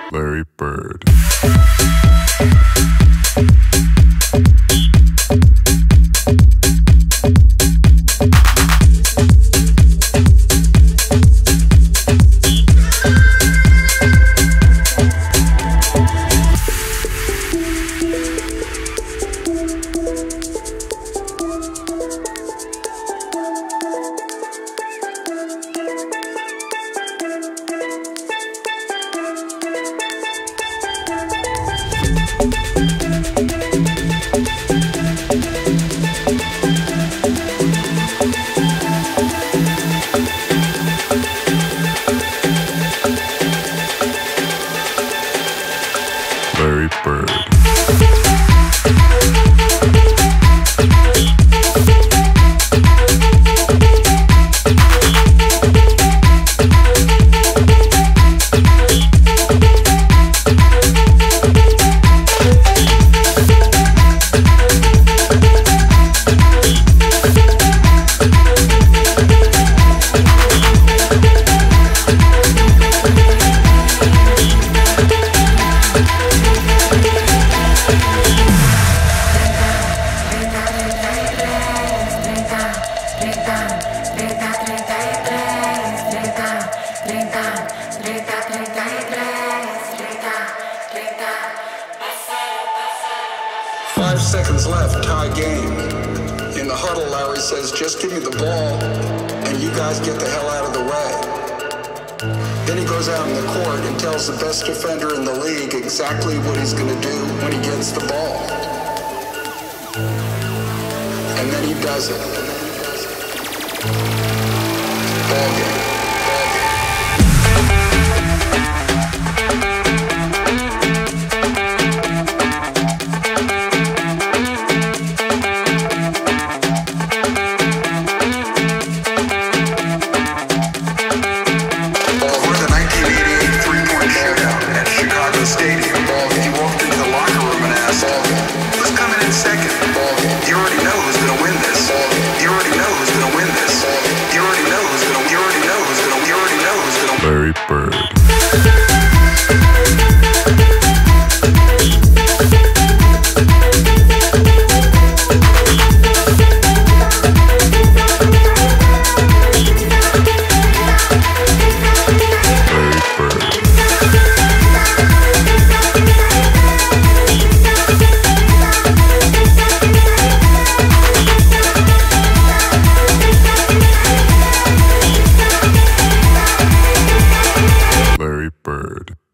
Larry Bird. Larry Bird. Five seconds left, tie game. In the huddle, Larry says, just give me the ball, and you guys get the hell out of the way. Then he goes out in the court and tells the best defender in the league exactly what he's going to do when he gets the ball. And then he does it. Ball game. Larry Bird. Larry Bird.